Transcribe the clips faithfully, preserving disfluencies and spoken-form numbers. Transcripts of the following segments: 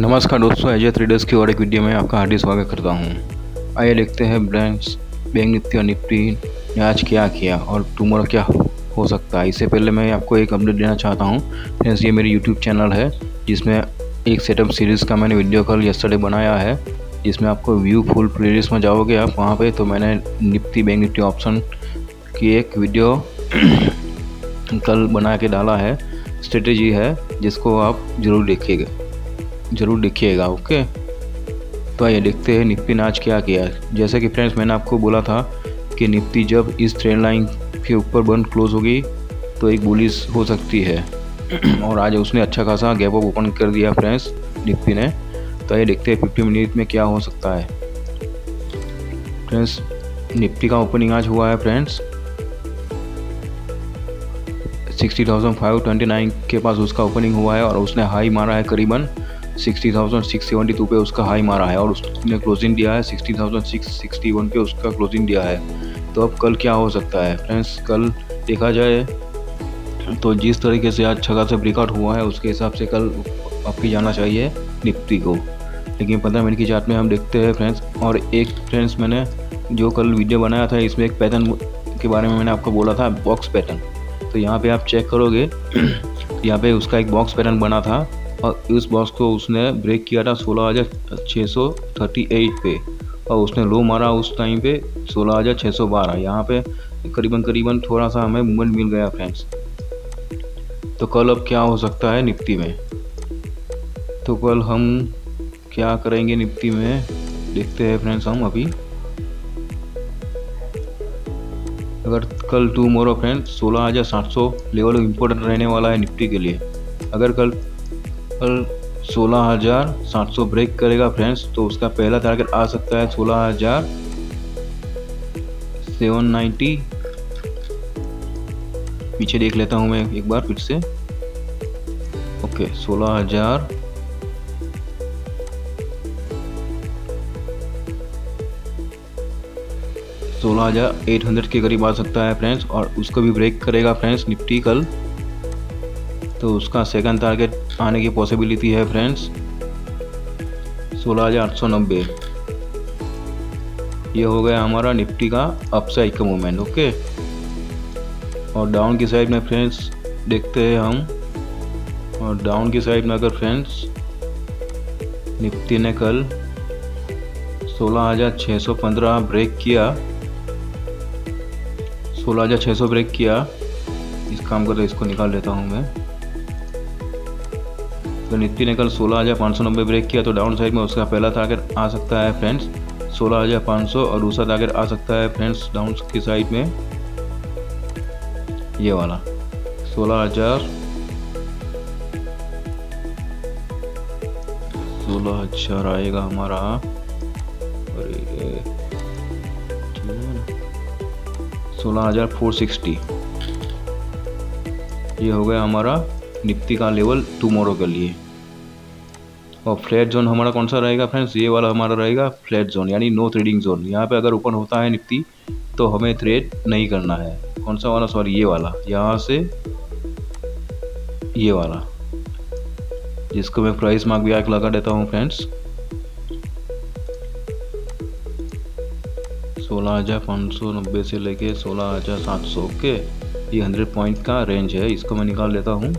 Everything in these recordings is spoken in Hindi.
नमस्कार दोस्तों, एजे ट्रेडर्स की और एक वीडियो में आपका हार्दिक स्वागत करता हूं। आइए देखते हैं ब्रांड्स बैंक निफ्टी और निफ्टी ने आज क्या किया और टुमारो क्या हो सकता है। इससे पहले मैं आपको एक अपडेट देना चाहता हूं। फ्रेंड्स, ये मेरी यूट्यूब चैनल है जिसमें एक सेटअप सीरीज़ का मैंने वीडियो कल यस्टरडे बनाया है, जिसमें आपको व्यू फुल प्लेलिस्ट में जाओगे आप वहाँ पर, तो मैंने निफ्टी बैंक निफ्टी ऑप्शन की एक वीडियो कल बना के डाला है। स्ट्रेटेजी है जिसको आप ज़रूर देखिएगा ज़रूर देखिएगा ओके। तो आइए देखते हैं निफ्टी ने आज क्या किया है। जैसे कि फ्रेंड्स, मैंने आपको बोला था कि निफ्टी जब इस ट्रेंड लाइन के ऊपर बंद क्लोज होगी तो एक बुलिश हो सकती है और आज उसने अच्छा खासा गैप अप ओपन कर दिया फ्रेंड्स निफ्टी ने। तो आइए देखते हैं फिफ्टी मिनट में क्या हो सकता है। फ्रेंड्स, निफ्टी का ओपनिंग आज हुआ है friends sixty thousand five twenty nine के पास उसका ओपनिंग हुआ है और उसने हाई मारा है करीबन sixty thousand six seventy two पे उसका हाई मारा है और उसने क्लोजिंग दिया है sixty thousand six sixty one पे उसका क्लोजिंग दिया है। तो अब कल क्या हो सकता है फ्रेंड्स, कल देखा जाए तो जिस तरीके से आज छगा से ब्रेकआउट हुआ है उसके हिसाब से कल आपकी जाना चाहिए निफ्टी को। लेकिन पंद्रह मिनट की चार्ट में हम देखते हैं फ्रेंड्स। और एक फ्रेंड्स, मैंने जो कल वीडियो बनाया था इसमें एक पैटर्न के बारे में मैंने आपको बोला था, बॉक्स पैटर्न। तो यहाँ पे आप चेक करोगे यहाँ पे उसका एक बॉक्स पैटर्न बना था और इस बॉक्स को उसने ब्रेक किया था सोलह हज़ार छः सौ थर्टी एट पे और उसने लो मारा उस टाइम पे सोलह हज़ार छः सौ बारह। यहाँ पे करीबन करीबन थोड़ा सा हमें मूवमेंट मिल गया फ्रेंड्स। तो कल अब क्या हो सकता है निफ्टी में, तो कल हम क्या करेंगे निफ्टी में देखते हैं फ्रेंड्स। हम अभी अगर कल टुमारो फ्रेंड्स सोलह हज़ार सात सौ लेवल इम्पोर्टेंट रहने वाला है निफ्टी के लिए। अगर कल कल सोलह हज़ार सात सौ ब्रेक करेगा फ्रेंड्स तो उसका पहला टारगेट आ सकता है सोलह हज़ार सेवन नाइन्टी। पीछे देख लेता हूं मैं एक बार फिर से। ओके, सोलह हज़ार सोलह हज़ार एट हंड्रेड के करीब आ सकता है फ्रेंड्स और उसको भी ब्रेक करेगा फ्रेंड्स निफ्टी कल, तो उसका सेकंड टारगेट आने की पॉसिबिलिटी है फ्रेंड्स सोलह हज़ार आठ सौ नब्बे। ये हो गया हमारा निफ्टी का अपसाइड का मूवमेंट ओके। और डाउन की साइड में फ्रेंड्स देखते हैं हम। और डाउन की साइड में अगर फ्रेंड्स निफ्टी ने कल सोलह हज़ार छः सौ पंद्रह ब्रेक किया सोलह हज़ार छः सौ ब्रेक किया इस काम कर इसको निकाल लेता हूँ मैं। तो निफ्टी ने कल सोलह हज़ार पाँच सौ नब्बे ब्रेक किया तो डाउन साइड में उसका पहला टारगेट आ सकता है फ्रेंड्स सोलह हज़ार पाँच सौ और दूसरा टारगेट आ सकता है फ्रेंड्स डाउन की साइड में ये वाला सोलह हज़ार सोलह हज़ार आएगा हमारा सोलह हज़ार फोर सिक्सटी। ये हो गया हमारा निफ्टी का लेवल टुमारो के लिए। और फ्लैट जोन हमारा कौन सा रहेगा फ्रेंड्स, ये वाला हमारा रहेगा फ्लैट जोन यानी नो ट्रेडिंग जोन। यहाँ पे अगर ओपन होता है निफ्टी तो हमें ट्रेड नहीं करना है। कौन सा वाला, सॉरी ये वाला, यहाँ से ये वाला जिसको मैं प्राइस मार्क भी आके लगा देता हूँ फ्रेंड्स सोलह हज़ार पाँच सौ नब्बे से लेके सोलह हज़ार सात सौ ओके। ये हंड्रेड पॉइंट का रेंज है, इसको मैं निकाल लेता हूँ।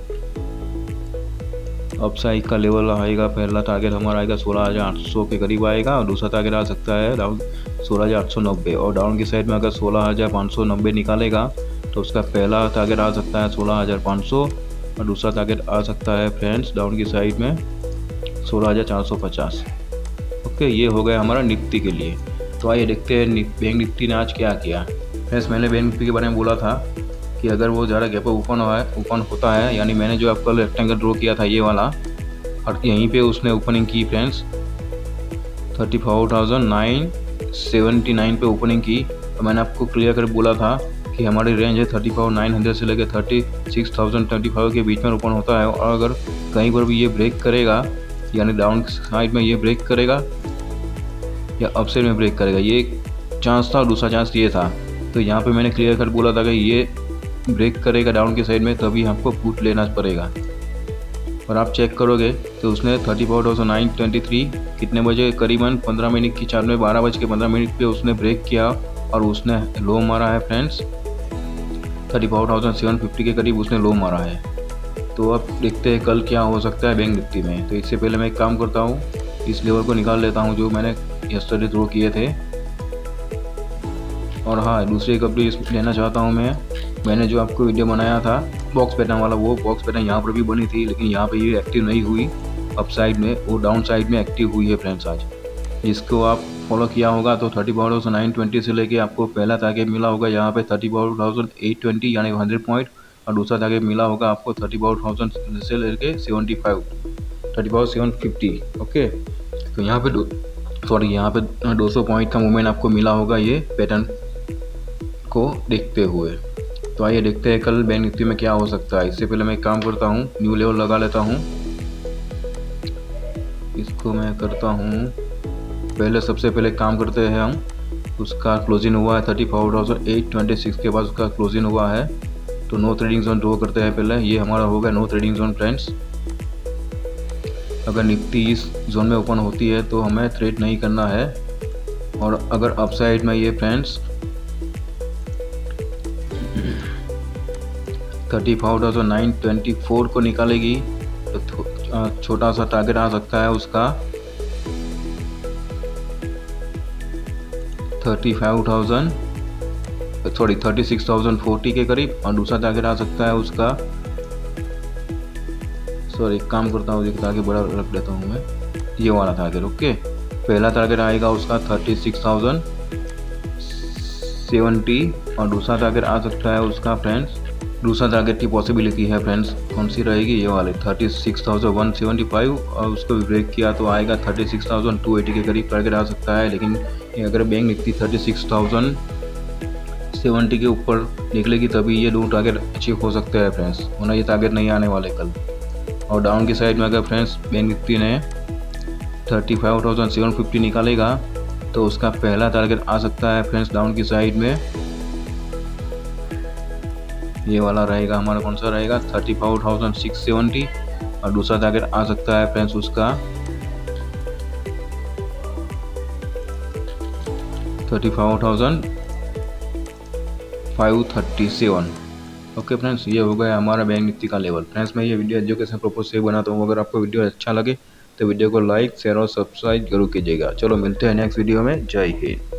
अपसाइड का लेवल आएगा, पहला टारगेट हमारा आएगा सोलह हज़ार आठ सौ के करीब आएगा और दूसरा टारगेट आ सकता है डाउन सोलह हज़ार आठ सौ नब्बे। और डाउन की साइड में अगर सोलह हज़ार पाँच सौ नब्बे निकालेगा तो उसका पहला टारगेट आ सकता है सोलह हज़ार पाँच सौ और दूसरा टारगेट आ सकता है फ्रेंड्स डाउन की साइड में सोलह हज़ार चार सौ पचास ओके। ये हो गया हमारा निफ्टी के लिए। तो आइए देखते हैं बैंक निफ्टी ने आज क्या किया। फ्रेंड्स, मैंने बैंक निफ्टी के बारे में बोला था कि अगर वो ज़्यादा गैप ओपन हुआ है ओपन होता है यानी मैंने जो आपका रेक्टेंगल ड्रॉ किया था ये वाला और यहीं पे उसने ओपनिंग की friends thirty four thousand nine seventy nine पे ओपनिंग की। तो मैंने आपको क्लियर कर बोला था कि हमारी रेंज है थर्टी फोर नाइन हंड्रेड से लेकर thirty six thousand twenty five के बीच में ओपन होता है। और अगर कहीं पर भी ये ब्रेक करेगा यानी डाउन साइड में ये ब्रेक करेगा या अपसाइड में ब्रेक करेगा, ये एक चांस था और दूसरा चांस ये था। तो यहाँ पे मैंने क्लियर कट बोला था कि ये ब्रेक करेगा डाउन की साइड में तभी आपको पुट लेना पड़ेगा। और आप चेक करोगे तो उसने thirty four thousand nine twenty three कितने बजे, करीबन पंद्रह मिनट की चाल में बारह बज के पंद्रह मिनट पे उसने ब्रेक किया और उसने लो मारा है friends, thirty four thousand seven fifty के करीब उसने लो मारा है। तो अब देखते हैं कल क्या हो सकता है बैंक निफ्टी में। तो इससे पहले मैं एक काम करता हूँ, इस लेवल को निकाल लेता हूँ जो मैंने यस्टरडे थ्रो किए थे। और हाँ, दूसरी एक अपडेट लेना चाहता हूँ मैं, मैंने जो आपको वीडियो बनाया था बॉक्स पैटर्न वाला, वो बॉक्स पैटर्न यहाँ पर भी बनी थी, लेकिन यहाँ पे ये एक्टिव नहीं हुई अप साइड में, वो डाउन साइड में एक्टिव हुई है फ्रेंड्स आज। जिसको आप फॉलो किया होगा तो thirty four thousand nine twenty से लेके आपको पहला टारगेट मिला होगा यहाँ पे thirty four thousand eight twenty यानी हंड्रेड पॉइंट, और दूसरा टारगेट मिला होगा आपको थर्टी फोर थाउजेंड से लेके seventy five thirty four seven fifty okay. तो यहाँ पे सॉरी यहाँ पे दो सौ पॉइंट का मूवमेंट आपको मिला होगा ये पैटर्न को देखते हुए। तो आइए देखते हैं कल बैंक निफ्टी में क्या हो सकता है। इससे पहले मैं एक काम करता हूँ, न्यू लेवल लगा लेता हूँ, इसको मैं करता हूँ। पहले सबसे पहले काम करते हैं हम, उसका क्लोजिंग हुआ है thirty four thousand eight twenty six के बाद उसका क्लोजिंग हुआ है। तो नो ट्रेडिंग जोन ड्रॉ करते हैं पहले, ये हमारा हो गया नो ट्रेडिंग जोन फ्रेंड्स। अगर निफ्टी इस जोन में ओपन होती है तो हमें ट्रेड नहीं करना है, और अगर अपसाइड में ये friends thirty four thousand nine twenty four को निकालेगी तो छोटा सा टारगेट आ सकता है उसका thirty five thousand sorry thirty six thousand forty के करीब, और दूसरा टारगेट आ सकता है उसका, सॉरी एक काम करता हूँ आगे बड़ा रख देता हूँ मैं, ये वाला टारगेट ओके। पहला टारगेट आएगा उसका थर्टी सिक्स थाउजेंड सेवेंटी, और दूसरा टारगेट आ सकता है उसका फ्रेंड्स, दूसरा टारगेट की पॉसिबिलिटी है फ्रेंड्स कौन सी रहेगी, ये वाले thirty six thousand one seventy five, और उसको ब्रेक किया तो आएगा thirty six thousand two eighty के करीब टारगेट आ सकता है। लेकिन अगर bank Nifty thirty six thousand seventy के ऊपर निकलेगी तभी ये दो टारगेट अचीव हो सकते हैं फ्रेंड्स, वरना ये टारगेट नहीं आने वाले कल। और डाउन की साइड में अगर फ्रेंड्स बैंक निफ्टी ने thirty five thousand seven fifty निकालेगा तो उसका पहला टारगेट आ सकता है फ्रेंड्स डाउन की साइड में, ये वाला रहेगा हमारा, कौन सा रहेगा thirty four thousand six seventy, और दूसरा टारगेट आ सकता है फ्रेंड्स उसका thirty four thousand five thirty seven okay friends. ये हो गया हमारा बैंक निफ्टी का लेवल। फ्रेंड्स मैं ये वीडियो एजुकेशन पर्पज से बनाता हूँ, अगर आपको वीडियो अच्छा लगे तो वीडियो को लाइक शेयर और सब्सक्राइब जरूर कीजिएगा। चलो मिलते हैं नेक्स्ट वीडियो में, जय हिंद।